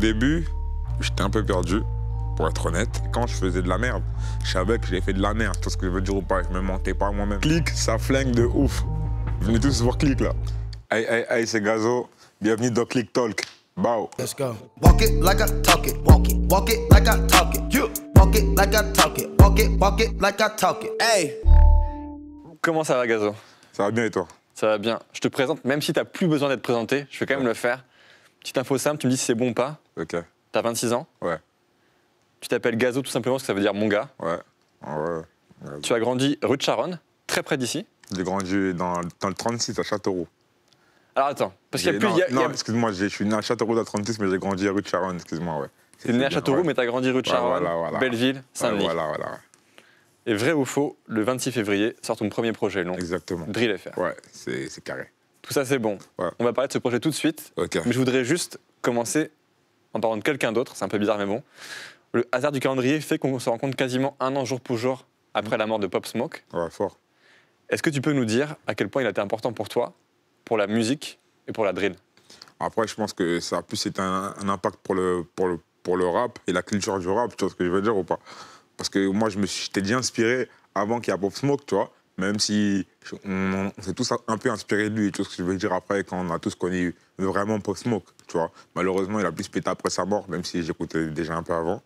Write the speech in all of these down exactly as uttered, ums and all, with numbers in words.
début, j'étais un peu perdu, pour être honnête. Quand je faisais de la merde, je savais que j'ai fait de la merde, tu vois ce que je veux dire ou pas, je me mentais pas moi-même. Click, ça flingue de ouf. Venez tous voir Click là. Hey, hey, hey, c'est Gazo, bienvenue dans Click Talk. Bao. Let's go. Walk it like I talk it, walk it, walk it like I talk it. You walk it like I talk it, walk it, walk it like I talk it. Hey. Comment ça va, Gazo? Ça va bien et toi? Ça va bien. Je te présente, même si tu n'as plus besoin d'être présenté, je vais quand même ouais. le faire. Petite info simple, tu me dis si c'est bon ou pas. Ok. Tu as vingt-six ans. Ouais. Tu t'appelles Gazo tout simplement parce que ça veut dire mon gars. Ouais. Ah ouais. ouais. Tu as grandi rue de Charonne, très près d'ici. J'ai grandi dans, dans le trente-six à Châteauroux. Alors attends, parce qu'il y a plus... Non, y a, non y a... excuse-moi, je suis né à Châteauroux dans le trente-six, mais j'ai grandi à rue de Charonne, excuse-moi, ouais. T'es né à Châteauroux, ouais. mais t'as grandi rue de Charonne, ouais, voilà, voilà. Belleville, Saint-Denis. Ouais, voilà, voilà. Et vrai ou faux, le vingt-six février sort ton premier projet long. Exactement. Drill F R. Ouais, c'est carré. Tout ça, c'est bon. Ouais. On va parler de ce projet tout de suite. Ok. Mais je voudrais juste commencer en parlant de quelqu'un d'autre. C'est un peu bizarre, mais bon. Le hasard du calendrier fait qu'on se rencontre quasiment un an jour pour jour après la mort de Pop Smoke. Ouais, fort. Est-ce que tu peux nous dire à quel point il a été important pour toi, pour la musique et pour la drill? Après, je pense que ça a plus été un, un impact pour le, pour, le, pour le rap et la culture du rap, tu vois ce que je veux dire ou pas? Parce que moi, je me suis, j'étais déjà inspiré avant qu'il y ait Pop Smoke, tu vois. Même si on, on s'est tous un peu inspiré de lui, tu vois ce que je veux dire, après, quand on a tous connu vraiment Pop Smoke, tu vois. Malheureusement, il a plus pété après sa mort, même si j'écoutais déjà un peu avant.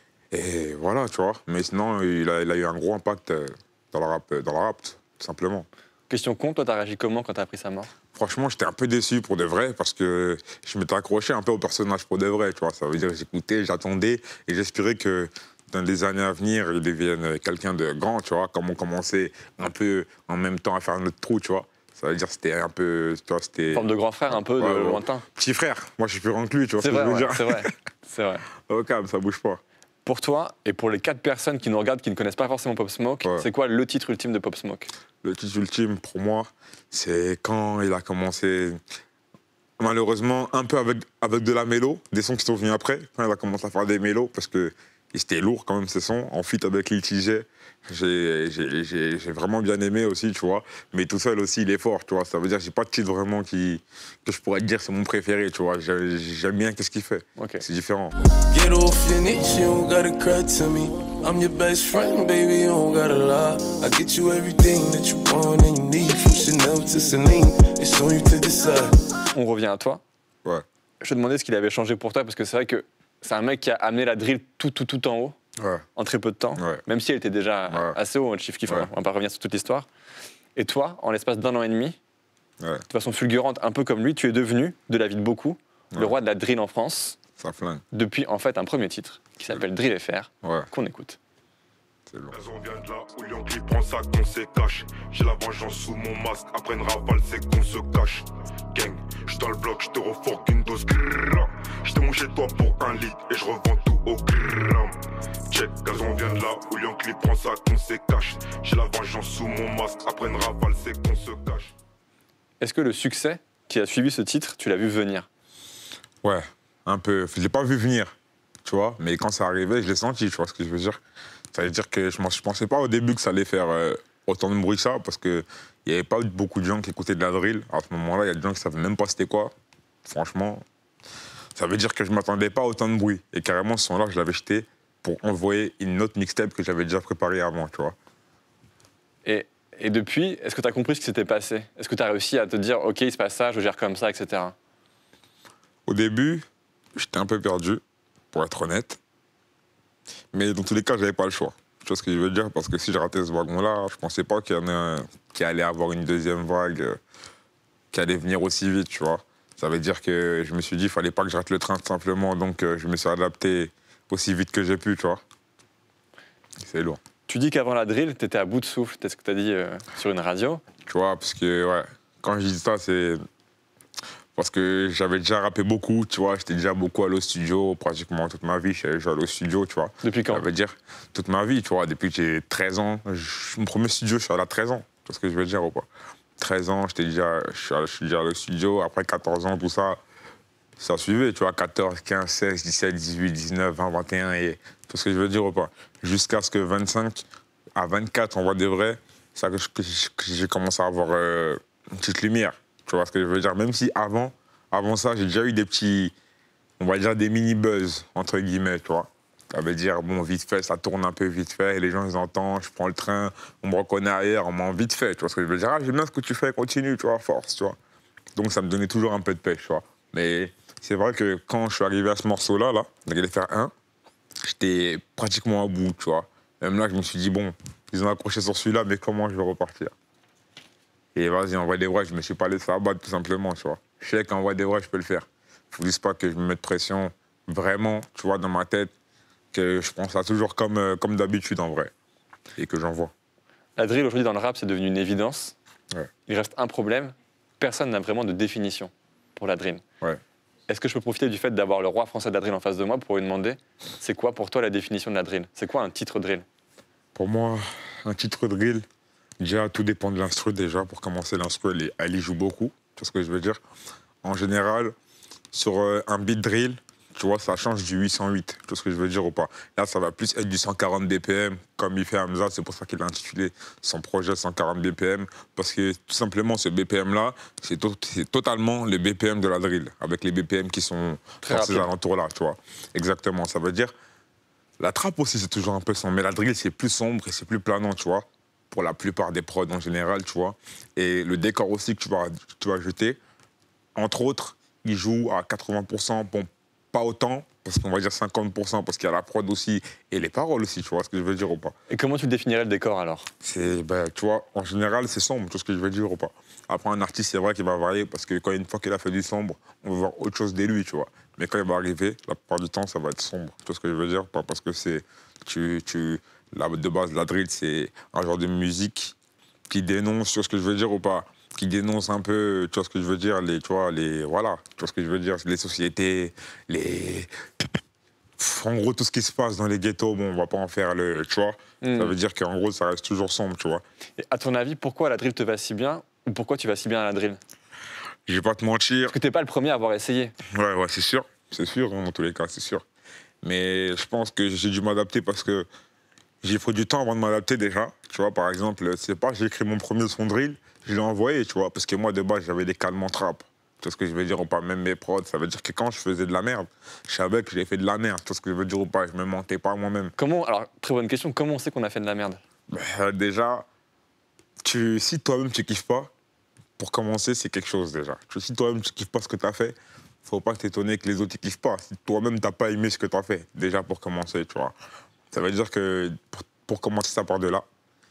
Et voilà, tu vois. Mais sinon, il a, il a eu un gros impact dans le rap, dans le rap tout simplement. Question con, toi, t'as réagi comment quand t'as appris sa mort? Franchement, j'étais un peu déçu pour de vrai, parce que je m'étais accroché un peu au personnage pour de vrai, tu vois. Ça veut dire que j'écoutais, j'attendais, et j'espérais que dans les années à venir, il devienne quelqu'un de grand, tu vois, comme on commençait un peu en même temps à faire notre trou, tu vois. Ça veut dire que c'était un peu, tu vois, c'était... Une forme de grand frère, un peu, ouais, de ouais. lointain. Petit frère, moi je suis plus grand que lui, tu vois ce que vrai, je veux ouais, dire. C'est vrai, c'est vrai. Au calme, ça bouge pas. Pour toi, et pour les quatre personnes qui nous regardent, qui ne connaissent pas forcément Pop Smoke, ouais. c'est quoi le titre ultime de Pop Smoke? Le titre ultime, pour moi, c'est quand il a commencé, malheureusement, un peu avec, avec de la mélo, des sons qui sont venus après, quand il a commencé à faire des mélos, parce que c'était lourd quand même ces sons, en feat avec Lil T J. J'ai vraiment bien aimé aussi, tu vois. Mais tout seul aussi, il est fort, tu vois. Ça veut dire que j'ai pas de titre vraiment qui, que je pourrais te dire c'est mon préféré, tu vois. J'aime bien qu'est-ce qu'il fait. Okay. C'est différent. Get off your niche, you don't gotta cry to me. I'm your best friend, baby, you don't gotta lie. I get you everything that you want and you need. From Chanel to Celine, it's on you to decide. On revient à toi. Ouais. Je te demandais ce qu'il avait changé pour toi, parce que c'est vrai que c'est un mec qui a amené la drill tout, tout, tout en haut. Ouais. En très peu de temps, ouais. même si elle était déjà ouais. assez haut, le chiffre qu'il faut, ouais. on va pas revenir sur toute l'histoire. Et toi, en l'espace d'un an et demi, ouais. de façon fulgurante, un peu comme lui, tu es devenu, de la vie de beaucoup, ouais. le roi de la drill en France. Ça flingue. Depuis en fait un premier titre qui s'appelle Drill F R, ouais. qu'on écoute. C'est long. On vient de là où Yankee prend ça qu'on se cache. J'ai la vengeance sous mon masque, après une rafale c'est qu'on se cache. Gang, j'suis dans le bloc, j'te reforque une dose. J'te mon chez toi pour un litre et je revends tout au gramme. Check, gazon vient de là où Yankee prend ça qu'on se cache. J'ai la vengeance sous mon masque, après une rafale c'est qu'on se cache. Est-ce que le succès qui a suivi ce titre, tu l'as vu venir? Ouais, un peu. Je l'ai pas vu venir, tu vois, mais quand ça arrivait, je l'ai senti, tu vois ce que je veux dire. Ça veut dire que je ne pensais pas au début que ça allait faire euh, autant de bruit que ça, parce qu'il n'y avait pas beaucoup de gens qui écoutaient de la drill. À ce moment-là, il y a des gens qui ne savaient même pas c'était quoi. Franchement, ça veut dire que je ne m'attendais pas à autant de bruit. Et carrément, ce son-là, je l'avais jeté pour envoyer une autre mixtape que j'avais déjà préparée avant, tu vois. Et, et depuis, est-ce que tu as compris ce qui s'était passé? Est-ce que tu as réussi à te dire, OK, il se passe ça, je gère comme ça, et cetera. Au début, j'étais un peu perdu, pour être honnête. Mais dans tous les cas, j'avais pas le choix. Tu vois ce que je veux dire? Parce que si j'ai raté ce wagon-là, je pensais pas qu'il y en a qu'il allait avoir une deuxième vague euh, qui allait venir aussi vite, tu vois. Ça veut dire que je me suis dit, il fallait pas que je rate le train, tout simplement. Donc, euh, je me suis adapté aussi vite que j'ai pu, tu vois. C'est lourd. Tu dis qu'avant la drill, tu étais à bout de souffle. C'est ce que tu as dit euh, sur une radio. Tu vois, parce que, ouais, quand je dis ça, c'est... Parce que j'avais déjà rappé beaucoup, tu vois, j'étais déjà beaucoup allé au studio, pratiquement toute ma vie, j'allais au studio, tu vois. Depuis quand? Ça veut dire toute ma vie, tu vois, depuis que j'ai treize ans. Je, mon premier studio, je suis allé à treize ans, tu vois ce que je veux dire ou pas? treize ans, j'étais déjà, je suis, allé, je suis déjà allé au studio, après quatorze ans, tout ça, ça suivait, tu vois, quatorze, quinze, seize, dix-sept, dix-huit, dix-neuf, vingt, vingt et un, et tu vois ce que je veux dire ou pas? Jusqu'à ce que vingt-cinq à vingt-quatre, on voit des vrais, c'est ça que, que, que j'ai commencé à avoir euh, une petite lumière. Tu vois ce que je veux dire? Même si avant, avant ça, j'ai déjà eu des petits, on va dire des mini-buzz, entre guillemets, tu vois. Ça veut dire, bon, vite fait, ça tourne un peu vite fait, et les gens, ils entendent, je prends le train, on me reconnaît ailleurs, on m'en vite fait, tu vois ce que je veux dire. Ah, j'aime bien ce que tu fais, continue, tu vois, force, tu vois. Donc, ça me donnait toujours un peu de pêche, tu vois. Mais c'est vrai que quand je suis arrivé à ce morceau-là, là, on allait faire un, j'étais pratiquement à bout, tu vois. Même là, je me suis dit, bon, ils ont accroché sur celui-là, mais comment je vais repartir? Et vas-y, en vrai des vrais, je me suis pas laissé abattre, tout simplement, tu vois. Je sais qu'en vrai des vrais, je peux le faire. Faut juste pas que je me mette pression vraiment, tu vois, dans ma tête, que je pense à toujours comme, euh, comme d'habitude, en vrai, et que j'envoie. La drill, aujourd'hui, dans le rap, c'est devenu une évidence. Ouais. Il reste un problème. Personne n'a vraiment de définition pour la drill. Ouais. Est-ce que je peux profiter du fait d'avoir le roi français de la drill en face de moi pour lui demander, c'est quoi pour toi la définition de la drill? C'est quoi un titre drill? Pour moi, un titre de drill, déjà, tout dépend de l'instru, déjà. Pour commencer, l'instru, elle, elle y joue beaucoup. Tu vois ce que je veux dire? En général, sur euh, un beat drill, tu vois, ça change du huit cent huit. Tu vois ce que je veux dire ou pas? Là, ça va plus être du cent quarante B P M, comme il fait Hamza. C'est pour ça qu'il a intitulé son projet cent quarante B P M. Parce que, tout simplement, ce B P M-là, c'est to totalement les B P M de la drill. Avec les B P M qui sont Très dans ces rapide. alentours-là, tu vois. Exactement. Ça veut dire... La trappe aussi, c'est toujours un peu sombre. Mais la drill, c'est plus sombre et c'est plus planant, tu vois. Pour la plupart des prods en général, tu vois. Et le décor aussi que tu vas, tu vas jeter, entre autres, il joue à quatre-vingts pour cent. Bon, pas autant, parce qu'on va dire cinquante pour cent, parce qu'il y a la prod aussi et les paroles aussi, tu vois ce que je veux dire ou pas. Et comment tu définirais le décor alors? C'est, ben, tu vois, en général, c'est sombre, tu vois ce que je veux dire ou pas. Après, un artiste, c'est vrai qu'il va varier, parce que quand une fois qu'il a fait du sombre, on va voir autre chose de lui, tu vois. Mais quand il va arriver, la plupart du temps, ça va être sombre. Tu vois ce que je veux dire? Pas parce que c'est, tu, tu, la, de base, la drill, c'est un genre de musique qui dénonce, tu vois ce que je veux dire ou pas? Qui dénonce un peu, tu vois ce que je veux dire, les, tu vois, les, voilà, tu vois ce que je veux dire, les sociétés, les... En gros, tout ce qui se passe dans les ghettos, bon, on va pas en faire le, tu vois. Mm. Ça veut dire qu'en gros, ça reste toujours sombre, tu vois. Et à ton avis, pourquoi la drill te va si bien? Ou pourquoi tu vas si bien à la drill? Je vais pas te mentir. Parce que t'es pas le premier à avoir essayé. Ouais, ouais, c'est sûr. C'est sûr, hein, dans tous les cas, c'est sûr. Mais je pense que j'ai dû m'adapter parce que j'ai pris du temps avant de m'adapter déjà. Tu vois, par exemple, c'est pas, j'ai écrit mon premier son drill, je l'ai envoyé, tu vois, parce que moi, de base, j'avais des calmes en trap. Tu vois ce que je veux dire ou pas? Même mes prods, ça veut dire que quand je faisais de la merde, je savais que j'ai fait de la merde. Tu vois ce que je veux dire ou pas? Je me mentais pas moi-même. Comment, alors, très bonne question, comment on sait qu'on a fait de la merde? Ben, déjà, tu, si toi-même tu kiffes pas, pour commencer, c'est quelque chose déjà. Tu vois, si toi-même tu kiffes pas ce que tu as fait, faut pas t'étonner que les autres ne kiffent pas. Si toi-même t'as pas aimé ce que tu as fait, déjà pour commencer, tu vois. Ça veut dire que pour, pour commencer, ça part de là.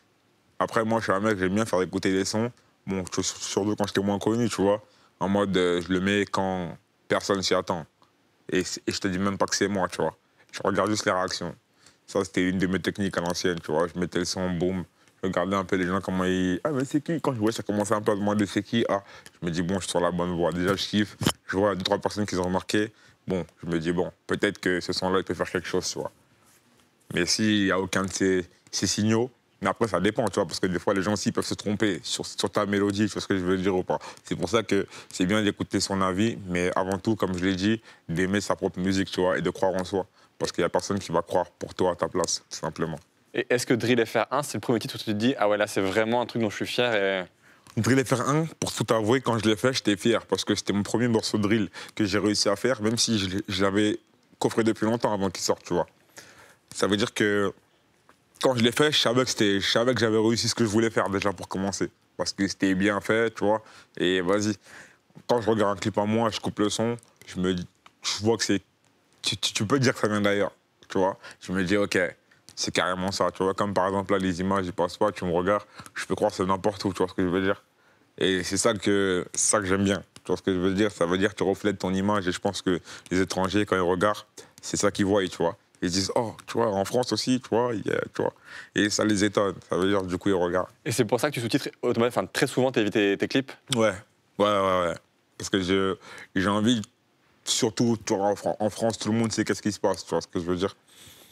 Après, moi, je suis un mec, j'aime bien faire écouter des sons. Bon, surtout quand j'étais moins connu, tu vois. En mode, euh, je le mets quand personne s'y attend. Et, et je te dis même pas que c'est moi, tu vois. Je regarde juste les réactions. Ça, c'était une de mes techniques à l'ancienne, tu vois. Je mettais le son, boum. Je regardais un peu les gens, comment ils... Ah, mais c'est qui? Quand je vois, ça commençait un peu à demander c'est qui? Ah, je me dis, bon, je suis sur la bonne voie. Déjà, je kiffe. Je vois deux, trois personnes qui ont remarqué. Bon, je me dis, bon, peut-être que ce son-là, il peut faire quelque chose, tu vois. Mais s'il n'y a aucun de ces, ces signaux, mais après, ça dépend, tu vois, parce que des fois, les gens aussi peuvent se tromper sur, sur ta mélodie, tu vois ce que je veux dire ou pas. C'est pour ça que c'est bien d'écouter son avis, mais avant tout, comme je l'ai dit, d'aimer sa propre musique, tu vois, et de croire en soi. Parce qu'il n'y a personne qui va croire pour toi à ta place, tout simplement. Et est-ce que Drill F R un, c'est le premier titre où tu te dis, ah ouais, là, c'est vraiment un truc dont je suis fier et... Drill F R un, pour tout avouer, quand je l'ai fait, j'étais fier, parce que c'était mon premier morceau de drill que j'ai réussi à faire, même si je, je l'avais coffré depuis longtemps avant qu'il sorte, tu vois. Ça veut dire que quand je l'ai fait, je savais que, je savais que j'avais réussi ce que je voulais faire déjà pour commencer. Parce que c'était bien fait, tu vois. Et vas-y, quand je regarde un clip à moi, je coupe le son, je me dis, je vois que c'est... Tu, tu, tu peux dire que ça vient d'ailleurs, tu vois. Je me dis, ok, c'est carrément ça, tu vois. Comme par exemple, là, les images, ils passent pas, tu me regardes, je peux croire que c'est n'importe où, tu vois ce que je veux dire. Et c'est ça que, ça que j'aime bien, tu vois ce que je veux dire. Ça veut dire que tu reflètes ton image et je pense que les étrangers, quand ils regardent, c'est ça qu'ils voient, tu vois. Ils disent, oh, tu vois, en France aussi, tu vois, yeah, tu vois. Et ça les étonne. Ça veut dire, du coup, ils regardent. Et c'est pour ça que tu sous-titres automatiquement, enfin, très souvent, tu évites tes, tes clips? Ouais, ouais, ouais, ouais. Parce que je- j'ai envie, surtout, tu vois, en, Fran- en France, tout le monde sait qu'est-ce qui se passe, tu vois ce que je veux dire.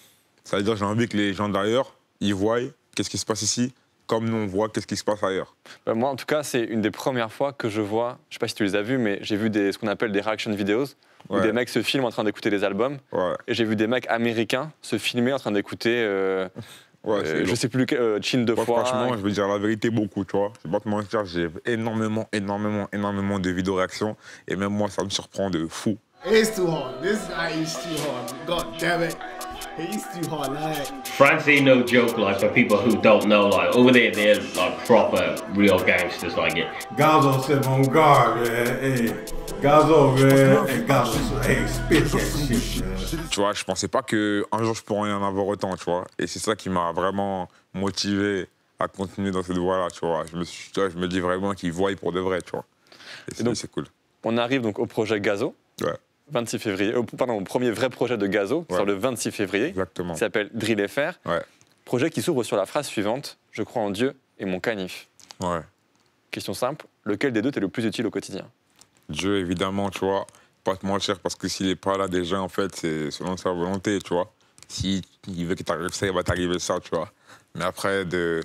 Ça veut dire que j'ai envie que les gens d'ailleurs, ils voient qu'est-ce qui se passe ici, comme nous, on voit qu'est-ce qui se passe ailleurs. Bah, moi, en tout cas, c'est une des premières fois que je vois, je sais pas si tu les as vus, mais j'ai vu des, ce qu'on appelle des reaction videos, où Ouais. des mecs se filment en train d'écouter les albums, Ouais, et j'ai vu des mecs américains se filmer en train d'écouter, euh, ouais, euh, c'est je long. sais plus, euh, Chin deux Moi, fois. franchement, je veux dire la vérité beaucoup, tu vois. Je vais pas te mentir, j'ai énormément, énormément, énormément de vidéos réactions. Et même moi, ça me surprend de fou. It's too hard. This guy is too hard. God damn it. He's too hard. Like France ain't no joke, like, for people who don't know, like, over there, they're, like, proper, real gangsters, like it. Gazo, c'est mon gars, man. Hey, Gazo, man. Hey, Gazo, hey, spit that shit, man. Tu vois, je pensais pas qu'un jour je pourrais en avoir autant, tu vois. Et c'est ça qui m'a vraiment motivé à continuer dans cette voie-là, tu vois. Je me, suis, tu vois, je me dis vraiment qu'ils voient pour de vrai, tu vois. Et, et donc, c'est cool. On arrive donc au projet Gazo. Ouais. vingt-six février, euh, pardon, au premier vrai projet de Gazo, qui ouais. sort le vingt-six février. Exactement. Qui s'appelle Drill F R. Ouais. Projet qui s'ouvre sur la phrase suivante: je crois en Dieu et mon canif. Ouais. Question simple, lequel des deux t'est le plus utile au quotidien? Dieu, évidemment, tu vois. Pas te mentir, parce que s'il est pas là déjà, en fait, c'est selon sa volonté, tu vois. S'il veut qu'il t'arrive ça, il va t'arriver ça, tu vois. Mais après, de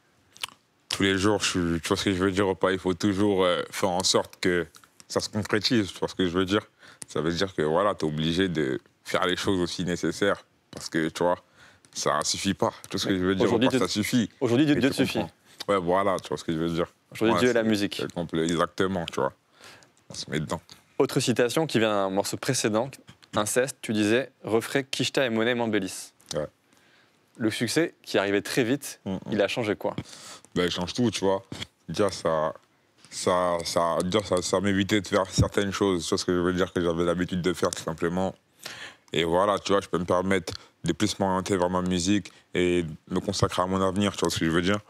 tous les jours, je, tu vois ce que je veux dire ou pas, il faut toujours euh, faire en sorte que ça se concrétise, tu vois ce que je veux dire. Ça veut dire que voilà, tu es obligé de faire les choses aussi nécessaires parce que tu vois, ça suffit pas. Tu vois ce que je veux dire, aujourd'hui, pas, ça suffit. Aujourd'hui, Dieu, Dieu te suffit. Ouais, voilà, tu vois ce que je veux dire. Aujourd'hui, ouais, Dieu et la musique. Exactement, tu vois. On se met dedans. Autre citation qui vient d'un morceau précédent, Inceste, tu disais « Refrain, Kishta et Monet m'embellissent ». Ouais. Le succès, qui arrivait très vite, mm -hmm. il a changé quoi? Ben, il change tout, tu vois. Déjà, ça... ça, ça, ça, ça m'évitait de faire certaines choses, tu vois ce que je veux dire, que j'avais l'habitude de faire tout simplement. Et voilà, tu vois, je peux me permettre de plus m'orienter vers ma musique et me consacrer à mon avenir, tu vois ce que je veux dire.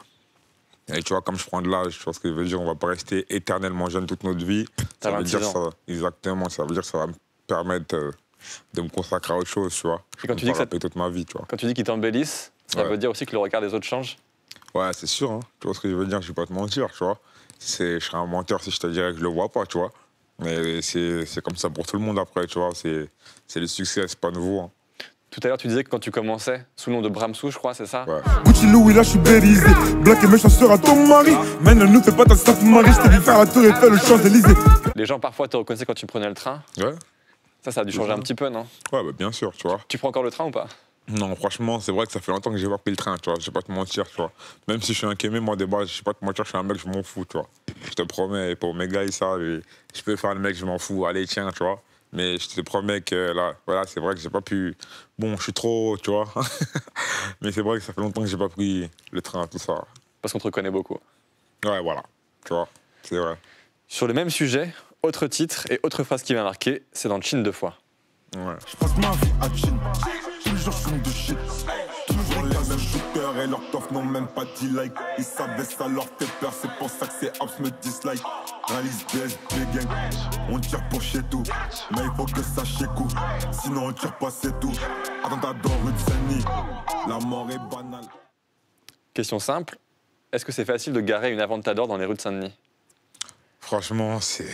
Et tu vois, comme je prends de l'âge, tu vois ce que je veux dire, on va pas rester éternellement jeune toute notre vie. Ça veut dire ça, exactement, ça veut dire que ça va me permettre euh, de me consacrer à autre chose, tu vois. Et quand tu dis que ça toute ma vie, tu vois. Quand tu dis qu'ils t'embellissent, ça ouais. veut dire aussi que le regard des autres change? Ouais, c'est sûr, hein. Tu vois ce que je veux dire, je vais pas te mentir, tu vois. Je serais un menteur si je te dirais que je le vois pas, tu vois. Mais c'est comme ça pour tout le monde après, tu vois. C'est le succès, c'est pas nouveau. Hein. Tout à l'heure, tu disais que quand tu commençais, sous le nom de Bramsou, je crois, c'est ça? Ouais. Gucci Louis, là, je suis brisé. Black et méchant sera ton mari. Mais ne nous fais pas ta staff Marie. Je t'ai vu faire la tour et faire le Champs-Élysées. Les gens, parfois, te reconnaissaient quand tu prenais le train. Ouais. Ça, ça a dû changer un petit peu, non? Ouais, bah, bien sûr, tu vois. Tu prends encore le train ou pas? Non, franchement, c'est vrai que ça fait longtemps que j'ai pas pris le train, tu vois. Je vais pas te mentir, tu vois. Même si je suis un kémé, moi, de base, je vais pas te mentir, je suis un mec, je m'en fous, tu vois. Je te promets, pour mes gars, ils savent, je peux faire le mec, je m'en fous, allez, tiens, tu vois. Mais je te promets que là, voilà, c'est vrai que j'ai pas pu. Bon, je suis trop, tu vois. Mais c'est vrai que ça fait longtemps que j'ai pas pris le train, tout ça. Parce qu'on te reconnaît beaucoup. Ouais, voilà, tu vois, c'est vrai. Sur le même sujet, autre titre et autre phrase qui m'a marqué, c'est dans Chine deux fois. Ouais. Je passe ma vie à Chine, toujours je fume de shit. Toujours les mêmes shooters et leurs toffs n'ont même pas dit like. Ils savaient ça leur fait peur, c'est pour ça que ces apps me dislike. Réalise B S B gang, on tire pour chez tout. Mais il faut que ça chez coup, sinon on tire pas c'est tout. Attentat dans rue de Saint-Denis, la mort est banale. Question simple, est-ce que c'est facile de garer une Aventador dans les rues de Saint-Denis? Franchement, c'est...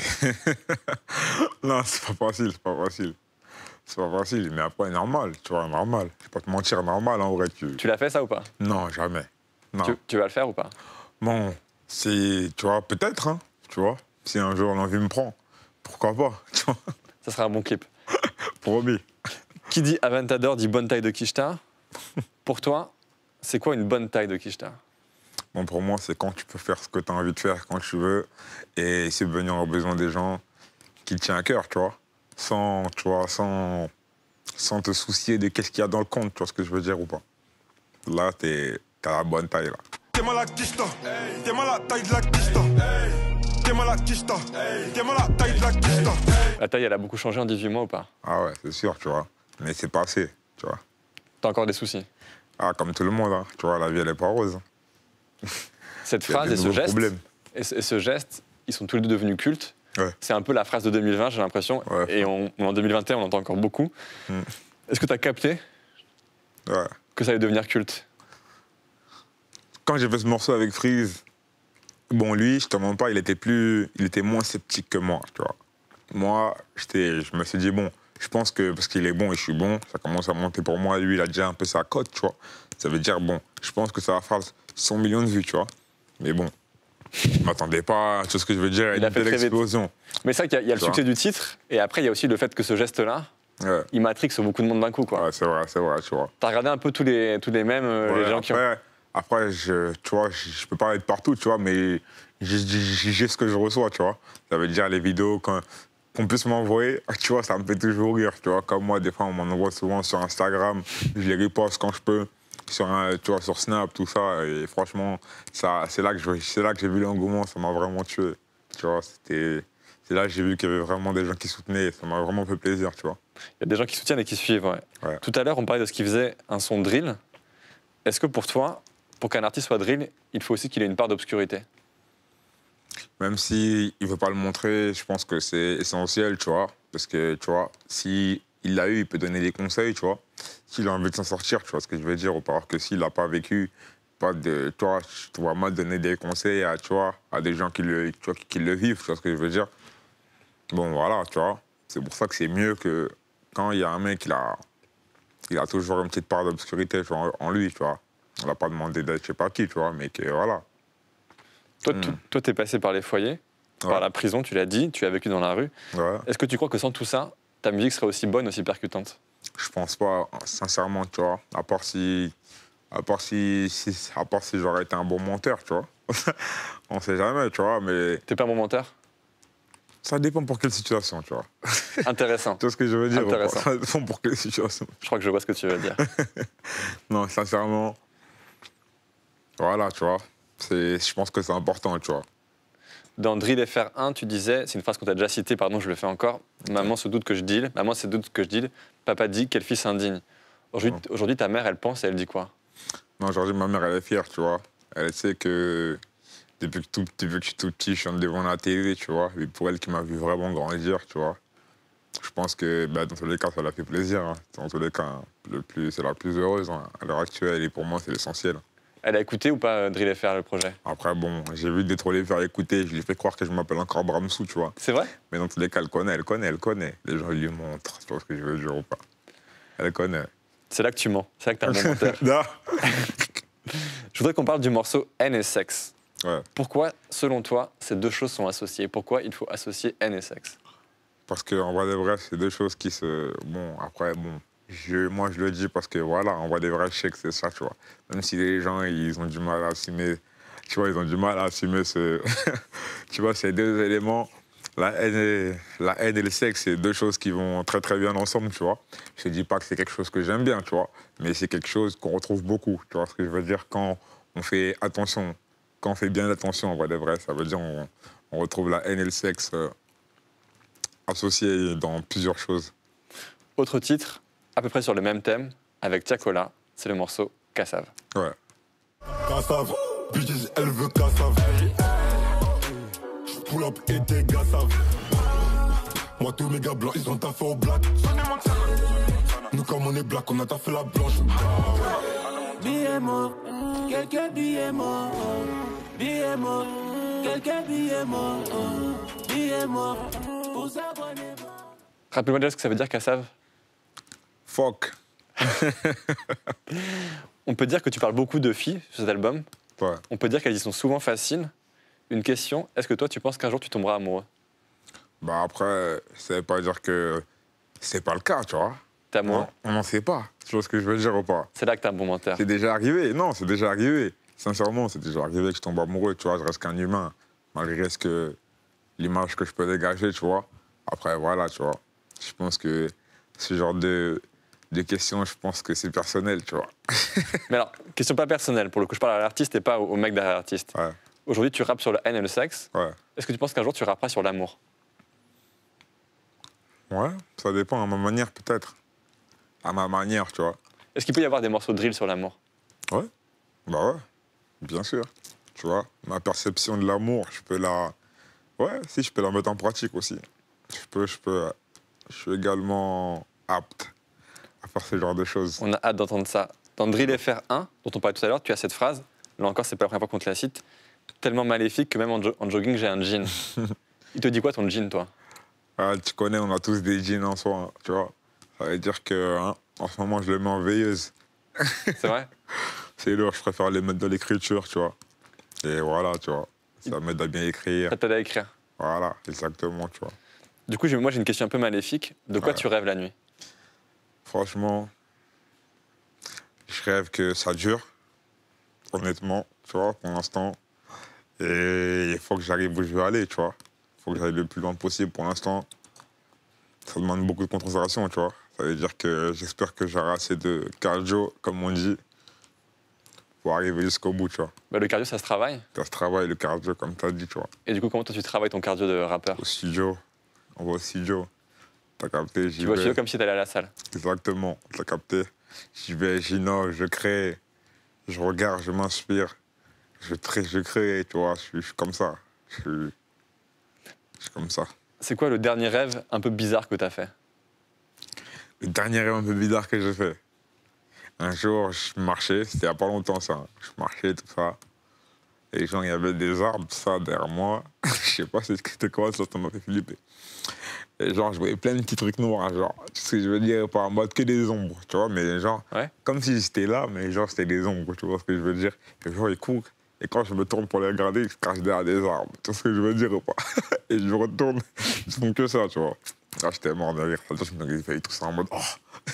non, c'est pas facile, c'est pas facile. C'est pas facile, mais après, normal, tu vois, normal. Je vais pas te mentir, normal, en vrai. Tu, tu l'as fait, ça, ou pas? Non, jamais. Non. Tu, tu vas le faire ou pas? Bon, c'est... Tu vois, peut-être, hein, tu vois. Si un jour l'envie me prend, pourquoi pas, tu vois. Ça sera un bon clip. Promis. Qui dit Aventador dit bonne taille de Kishta. Pour toi, c'est quoi une bonne taille de Kishta? Bon, pour moi, c'est quand tu peux faire ce que tu as envie de faire, quand tu veux, et subvenir aux besoins des gens qui te tient à cœur, tu vois. Sans, tu vois, sans, sans te soucier de qu'est-ce qu'il y a dans le compte, tu vois ce que je veux dire ou pas. Là, t'es à la bonne taille, là. T'es mal à Kishta, t'es mal à la taille de la Kishta. T'es mal à Kishta, t'es mal à la taille de la Kishta. La taille, elle a beaucoup changé en dix-huit mois ou pas? Ah ouais, c'est sûr, tu vois. Mais c'est pas assez, tu vois. T'as encore des soucis? Ah, comme tout le monde, hein. Tu vois, la vie, elle est pas rose. Cette phrase et ce geste, et ce, et ce geste, ils sont tous les deux devenus cultes. Ouais. C'est un peu la phrase de deux mille vingt, j'ai l'impression. Ouais. Et on, en deux mille vingt et un, on entend encore beaucoup. Mm. Est-ce que tu as capté ouais. que ça allait devenir culte? Quand j'ai fait ce morceau avec Freeze, bon, lui, je te mens pas, il était, plus, il était moins sceptique que moi, tu vois. Moi, je me suis dit, bon, je pense que parce qu'il est bon et je suis bon, ça commence à monter pour moi. Lui, il a déjà un peu sa cote, tu vois. Ça veut dire, bon, je pense que ça va faire cent millions de vues, tu vois. Mais bon, je ne m'attendais pas, tu vois ce que je veux dire, à une telle explosion. Mais c'est vrai qu'il y a, il y a le succès du titre, et après, il y a aussi le fait que ce geste-là, ouais. il matrixe beaucoup de monde d'un coup, quoi. Ouais, c'est vrai, c'est vrai, tu vois. T'as regardé un peu tous les, tous les mêmes, ouais, les gens après, qui ont... Après, je, tu vois, je, je peux pas être partout, tu vois, mais j'ai ce que je reçois, tu vois. Ça veut dire les vidéos, quand, qu'on puisse m'envoyer, tu vois, ça me fait toujours rire, tu vois. Comme moi, des fois, on m'en envoie souvent sur Instagram, je les reposte quand je peux, sur, un, tu vois, sur Snap, tout ça. Et franchement, ça, c'est là que je- c'est là que j'ai vu l'engouement, ça m'a vraiment tué. Tu vois, c'était... C'est là que j'ai vu qu'il y avait vraiment des gens qui soutenaient et ça m'a vraiment fait plaisir, tu vois. Il y a des gens qui soutiennent et qui suivent, ouais. Ouais. Tout à l'heure, on parlait de ce qui faisait un son drill. Est-ce que pour toi, pour qu'un artiste soit drill, il faut aussi qu'il ait une part d'obscurité? Même s'il ne veut pas le montrer, je pense que c'est essentiel, tu vois. Parce que, tu vois, s'il l'a eu, il peut donner des conseils, tu vois. S'il a envie de s'en sortir, tu vois ce que je veux dire. Ou alors que s'il n'a pas vécu, pas de, tu vois, je te vois mal donner des conseils à, tu vois, à des gens qui le, tu vois, qui, qui le vivent, tu vois ce que je veux dire. Bon, voilà, tu vois. C'est pour ça que c'est mieux que quand il y a un mec, il a, il a toujours une petite part d'obscurité, tu vois, en lui, tu vois. On l'a pas demandé d'être je sais pas qui, tu vois, mais que voilà. Toi, Hmm. tu toi, t'es passé par les foyers, par Ouais. la prison, tu l'as dit, tu as vécu dans la rue. Ouais. Est-ce que tu crois que sans tout ça, ta musique serait aussi bonne, aussi percutante? Je pense pas, sincèrement, tu vois. À part si, à part si, si- à part si j'aurais été un bon monteur, tu vois. On sait jamais, tu vois, mais T'es pas un bon menteur? ça dépend pour quelle situation, tu vois. Intéressant. Tu vois ce que je veux dire ou pas? Intéressant. Ça dépend pour quelle situation. Je crois que je vois ce que tu veux dire. Non, sincèrement, voilà, tu vois. C'est, je pense que c'est important, tu vois. Dans Drill F R un, tu disais, c'est une phrase qu'on t'a déjà citée, pardon, je le fais encore. Maman se doute que je deal, maman se doute que je deal, papa dit quel fils indigne. Aujourd'hui, Ouais. aujourd'hui, ta mère, elle pense et elle dit quoi? Non, aujourd'hui, ma mère, elle est fière, tu vois. Elle sait que depuis que, tout, depuis que je suis tout petit, je suis devant la télé, tu vois. Et pour elle qui m'a vu vraiment grandir, tu vois. Je pense que bah, dans tous les cas, ça l'a fait plaisir. Hein. Dans tous les cas, le plus, c'est la plus heureuse hein, à l'heure actuelle. Et pour moi, c'est l'essentiel. Elle a écouté ou pas euh, Drill F R, le projet? Après, bon, j'ai vu des trop les faire écouter. Je lui ai fait croire que je m'appelle encore Bramsou, tu vois. C'est vrai? Mais dans tous les cas, elle connaît, elle connaît, elle connaît. Les gens lui montrent, tu vois ce que je veux dire ou pas. Elle connaît. C'est là que tu mens, c'est là que t'es un bon menteur. Non. Je voudrais qu'on parle du morceau N et sexe. Ouais. Pourquoi, selon toi, ces deux choses sont associées? Pourquoi il faut associer N et sexe? Parce qu'en vrai de vrai, c'est deux choses qui se... Bon, après, bon, je, moi je le dis parce que voilà, en vrai de vrai, je sais que c'est ça, tu vois. Même si les gens, ils ont du mal à assumer, tu vois, ils ont du mal à assumer ce... tu vois, ces deux éléments, la haine, et, la haine et le sexe, c'est deux choses qui vont très très bien ensemble, tu vois. Je ne dis pas que c'est quelque chose que j'aime bien, tu vois, mais c'est quelque chose qu'on retrouve beaucoup, tu vois ce que je veux dire, quand on fait attention, quand on fait bien attention, en vrai de vrai, ça veut dire on, on retrouve la haine et le sexe... Euh, associé dans plusieurs choses. Autre titre, à peu près sur le même thème, avec Tiakola, c'est le morceau Cassave. Ouais. Cassave, bitches, elle veut cassave. Pull up et tes gars savent. Moi, tous mes gars blancs, ils ont taffé au black. Nous, comme on est black, on a taffé la blanche. Billets morts, quelques billets morts. Billets morts, quelques billets morts. Billets morts. Rappelle-moi déjà ce que ça veut dire, Cassave. Fuck. On peut dire que tu parles beaucoup de filles sur cet album. Ouais. On peut dire qu'elles y sont souvent faciles. Une question, est-ce que toi, tu penses qu'un jour, tu tomberas amoureux? Bah après, ça veut pas dire que c'est pas le cas, tu vois. T'es amoureux? On n'en sait pas. Tu vois ce que je veux dire ou pas? C'est là que t'es un bon menteur. C'est déjà arrivé. Non, c'est déjà arrivé. Sincèrement, c'est déjà arrivé que je tombe amoureux, tu vois. Je reste qu'un humain, malgré ce que l'image que je peux dégager, tu vois. Après, voilà, tu vois. Je pense que ce genre de, de questions, je pense que c'est personnel, tu vois. Mais alors, question pas personnelle, pour le coup, je parle à l'artiste et pas au, au mec derrière l'artiste. Ouais. Aujourd'hui, tu rappes sur la haine et le sexe. Ouais. Est-ce que tu penses qu'un jour, tu rapperas sur l'amour? Ouais, ça dépend, à ma manière, peut-être. À ma manière, tu vois. Est-ce qu'il peut y avoir des morceaux de drill sur l'amour? Ouais. Bah ouais, bien sûr. Tu vois, ma perception de l'amour, je peux la... Ouais, si, je peux la mettre en pratique aussi. Je peux, je peux... Je suis également apte à faire ce genre de choses. On a hâte d'entendre ça. Dans Drill F R un, dont on parlait tout à l'heure, tu as cette phrase, là encore, c'est pas la première fois qu'on te la cite, tellement maléfique que même en, jo en jogging, j'ai un jean. Il te dit quoi, ton jean, toi? Ah, tu connais, on a tous des jeans en soi, hein, tu vois. Ça veut dire que, hein, en ce moment, je les mets en veilleuse. C'est vrai? C'est lourd, je préfère les mettre dans l'écriture, tu vois. Et voilà, tu vois. Ça m'aide à bien écrire. Ça t'aide à écrire. Voilà, exactement, tu vois. Du coup, moi, j'ai une question un peu maléfique. De quoi Ouais. tu rêves la nuit? Franchement, je rêve que ça dure, honnêtement, tu vois, pour l'instant. Et il faut que j'arrive où je veux aller, tu vois. Il faut que j'aille le plus loin possible pour l'instant. ça demande beaucoup de concentration, tu vois. Ça veut dire que j'espère que j'aurai assez de cardio, comme on dit, pour arriver jusqu'au bout, tu vois. Bah, le cardio, ça se travaille. Ça se travaille, le cardio, comme tu as dit, tu vois. Et du coup, comment toi, tu travailles ton cardio de rappeur? Au studio, on va au studio. T'as capté, j'y Tu vas au vais. studio comme si t'allais à la salle. Exactement, t'as capté. J'y vais, j'innove, je crée, je regarde, je m'inspire, je, crée, je crée, tu vois, je suis, je suis comme ça. Je suis, je suis comme ça. C'est quoi le dernier rêve un peu bizarre que t'as fait? Le dernier rêve un peu bizarre que j'ai fait. Un jour, je marchais, c'était il n'y a pas longtemps ça. Je marchais, tout ça. Et genre, il y avait des arbres, tout ça, derrière moi. Je sais pas c'était quoi, ça, ça m'a fait flipper. Et genre, je voyais plein de petits trucs noirs, genre, tu sais ce que je veux dire, pas en mode que des ombres, tu vois, mais genre, ouais. Comme si j'étais là, mais genre, c'était des ombres, tu vois ce que je veux dire. Et genre, ils courent, et quand je me tourne pour les regarder, ils se cachent derrière des arbres, tu vois ce que je veux dire ou pas? Et je me retourne, ils font que ça, tu vois. Là, j'étais mort de rire, je me fait tout ça en mode, oh.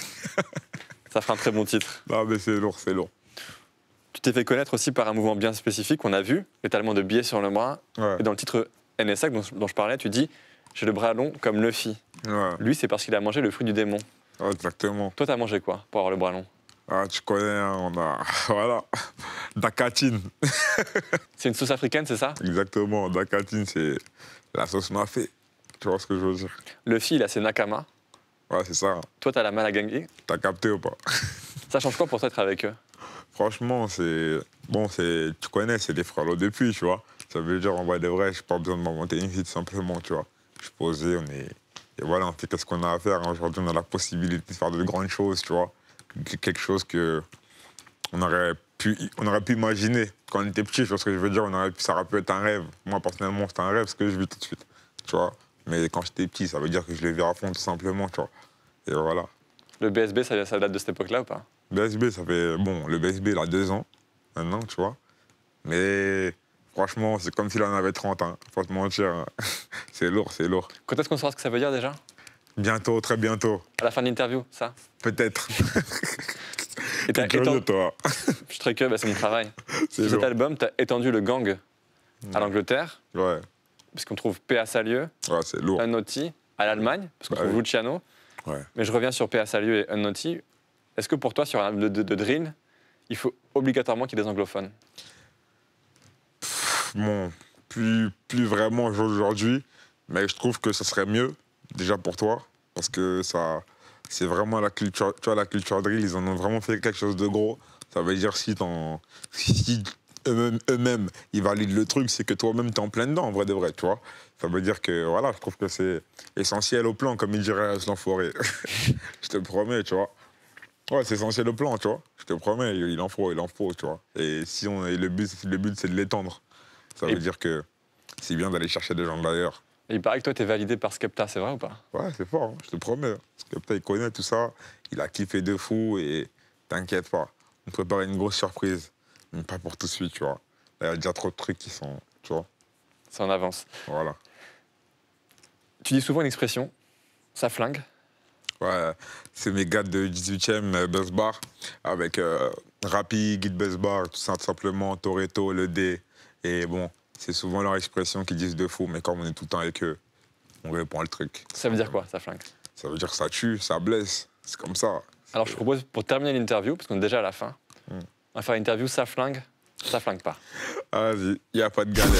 Ça fera un très bon titre. Non, mais c'est lourd, c'est lourd. Tu t'es fait connaître aussi par un mouvement bien spécifique qu'on a vu, l'étalement de billets sur le bras. Ouais. Et dans le titre N S A dont, dont je parlais, tu dis « J'ai le bras long comme Luffy ouais. ». Lui, c'est parce qu'il a mangé le fruit du démon. Ouais, exactement. Toi, t'as mangé quoi pour avoir le bras long? Ah, tu connais, hein, on a... Voilà. Dakatine. C'est une sauce africaine, c'est ça? Exactement. Dakatine, c'est la sauce mafé. Tu vois ce que je veux dire? Luffy, il a ses nakama. Ouais, c'est ça. Toi, t'as la mal à gagner. T'as capté ou pas? Ça change quoi pour toi d'être avec eux? Franchement, c'est... Bon, c'est... Tu connais, c'est des frères depuis, tu vois. Ça veut dire, en vrai de vrai, j'ai pas besoin de m'inventer une vie, tout simplement, tu vois. Je suis posé, on est... Et voilà, on fait qu'est-ce qu'on a à faire. Aujourd'hui, on a la possibilité de faire de grandes choses, tu vois. Quelque chose que on aurait pu, on aurait pu imaginer quand on était petit, tu vois ce que je veux dire. On aurait pu, ça aurait pu être un rêve. Moi, personnellement, c'était un rêve, ce que je vis tout de suite, tu vois. Mais quand j'étais petit, ça veut dire que je l'ai vu à fond, tout simplement, tu vois. Et voilà. Le B S B, ça, ça date de cette époque-là ou pas? B S B, ça fait... Bon, le B S B, il a deux ans, maintenant, tu vois. Mais franchement, c'est comme s'il en avait trente, hein. Faut te mentir. C'est lourd, c'est lourd. Quand est-ce qu'on saura ce que ça veut dire, déjà? Bientôt, très bientôt. À la fin de l'interview, ça? Peut-être. Et t'as étendu... toi. Je suis très curieux, bah, c'est mon travail. Sur cet album, t'as étendu le gang à l'Angleterre. Ouais. Parce qu'on trouve P A Salieu, ouais, c'est lourd. Unnaughty, à l'Allemagne, parce qu'on bah, trouve oui. Luciano. Ouais. Mais je reviens sur P A Salieu et Unnaughty. Est-ce que pour toi, sur un album de, de, de drill, il faut obligatoirement qu'il y ait des anglophones? Pff, Bon, plus, plus vraiment aujourd'hui, mais je trouve que ça serait mieux, déjà pour toi, parce que ça, c'est vraiment la culture, tu vois, la culture drill, ils en ont vraiment fait quelque chose de gros. Ça veut dire si, si eux-mêmes, eux-mêmes, ils valident le truc, c'est que toi-même, t'es en plein dedans, en vrai de vrai, tu vois. Ça veut dire que, voilà, je trouve que c'est essentiel au plan, comme il dirait l'enfoiré. Je te promets, tu vois. Ouais, c'est essentiel au plan, tu vois. Je te promets, il en faut, il en faut, tu vois. Et si on, et le but, le but c'est de l'étendre. Ça veut et dire que c'est bien d'aller chercher des gens d'ailleurs. Et il paraît que toi, t'es validé par Skepta, c'est vrai ou pas? Ouais, c'est fort, hein, je te promets. Skepta, il connaît tout ça, il a kiffé de fou et t'inquiète pas. On prépare une grosse surprise, mais pas pour tout de suite, tu vois. Là, il y a déjà trop de trucs qui sont, tu vois. Ça en avance. Voilà. Tu dis souvent une expression, ça flingue. Ouais, c'est mes gars de dix-huitième euh, Buzz Bar, avec euh, Rapi, Guide Buzz Bar, tout ça, tout simplement, Toretto, le D. Et bon, c'est souvent leur expression qu'ils disent de fou, mais comme on est tout le temps avec eux, on répond le truc. Ça veut dire quoi, ça flingue? Ça veut dire que ça tue, ça blesse, c'est comme ça. Alors je propose, pour terminer l'interview, parce qu'on est déjà à la fin, mm. on va faire une interview, ça flingue, ça flingue pas. Ah, vas-y, il n'y a pas de galère.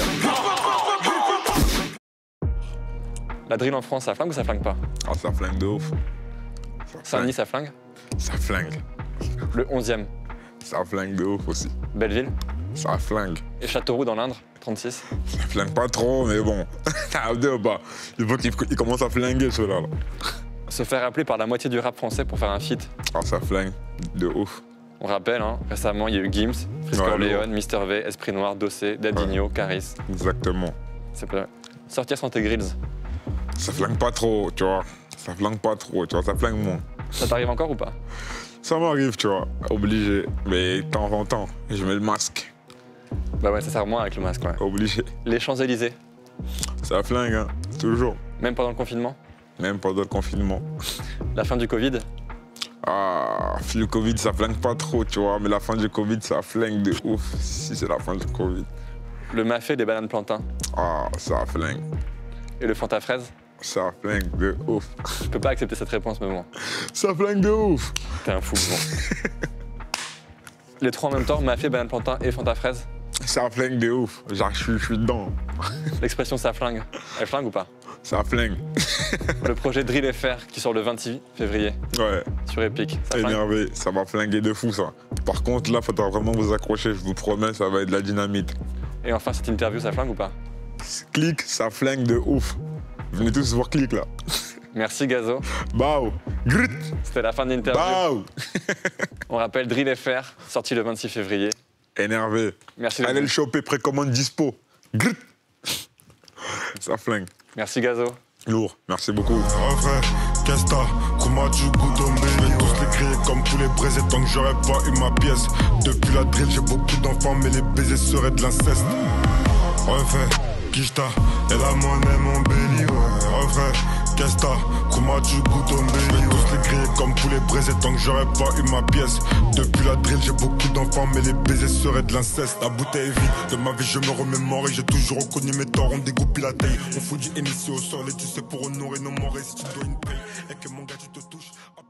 La drill en France, ça flingue ou ça flingue pas? Ah, ça flingue de ouf. Saint-Denis, ça flingue? Ça flingue. Le onzième? Ça flingue de ouf aussi. Belleville? Ça flingue. Et Châteauroux dans l'Indre, trente-six? Ça flingue pas trop, mais bon. Il faut qu'il commence à flinguer, ceux-là. Là. Se faire appeler par la moitié du rap français pour faire un feat? Ah, ça flingue de ouf. On rappelle, hein, récemment, il y a eu Gims, Frisk ouais, Orléans, Mister V, Esprit Noir, Dossé, Dadinho, ouais. Caris. Exactement. C'est pas... Sortir sans tes grills? Ça flingue pas trop, tu vois. Ça flingue pas trop, tu vois, ça flingue moins. Ça t'arrive encore ou pas? Ça m'arrive, tu vois, obligé. Mais de temps en temps, je mets le masque. Bah ouais, ça sert moins avec le masque, ouais. Obligé. Les Champs-Élysées? Ça flingue, hein, toujours. Même pendant le confinement? Même pendant le confinement. La fin du Covid? Ah, le Covid, ça flingue pas trop, tu vois, mais la fin du Covid, ça flingue de ouf, si c'est la fin du Covid. Le mafé des bananes plantains? Ah, ça flingue. Et le Fanta fraise? Ça flingue de ouf. Je peux pas accepter cette réponse, mais bon. Ça flingue de ouf. T'es un fou, bon. Les trois en même temps, Mafia, banane plantain et Fanta fraise. Ça flingue de ouf. Genre, je suis- je suis dedans. L'expression ça flingue, elle flingue ou pas? Ça flingue. Le projet Drill F R qui sort le vingt-six février Ouais. sur Epic. Ça flingue. Énervé. Ça va flinguer de fou, ça. Par contre, là, faudra vraiment vous accrocher. Je vous promets, ça va être de la dynamite. Et enfin, cette interview, ça flingue ou pas? Click, ça flingue de ouf. Venez tous voir Click, là. Merci Gazo. Bao. Grit. C'était la fin de l'interview. Bao. On rappelle Drill F R, sorti le vingt-six février. Énervé. Merci. Allez le choper, précommande dispo. Grit. Ça flingue. Merci Gazo. Lourd. Merci beaucoup. En vrai, qu'est-ce que t'as? Comment tu goûtes au Je vais tous les crier comme tous les braisés tant que j'aurais pas eu ma pièce. Depuis la drill, j'ai beaucoup d'enfants, mais les baisers seraient de l'inceste. En vrai, Kishta, et la monnaie mon béni, ouais. En vrai, qu'est-ce que t'as? Comment tu goûtes au Je vais tous les crier comme tous les braisés tant que j'aurais pas eu ma pièce. Depuis la drill, j'ai beaucoup d'enfants, mais les baisers seraient de l'inceste. La bouteille est vide, de ma vie je me remémore et j'ai toujours reconnu mes torts, on dégoupille la taille. On fout du Hennessy au sol et tu sais pour honorer nos morts et si tu dois une paye et que mon gars tu te touches.